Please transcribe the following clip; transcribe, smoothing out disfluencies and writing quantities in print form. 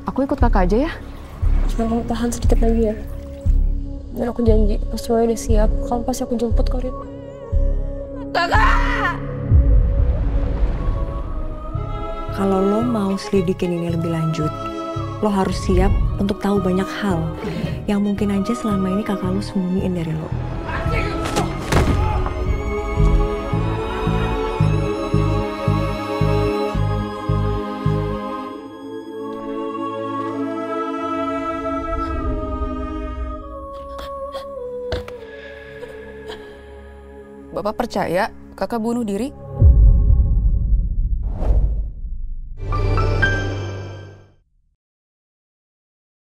Aku ikut kakak aja ya. Cuma kamu tahan sedikit lagi ya. Dan aku janji, pas semuanya udah siap, kamu pasti aku jemput kok, Rin. Kakak! Kalau lo mau selidikin ini lebih lanjut, lo harus siap untuk tahu banyak hal yang mungkin aja selama ini kakak lo sembunyiin dari lo. Bapak percaya kakak bunuh diri?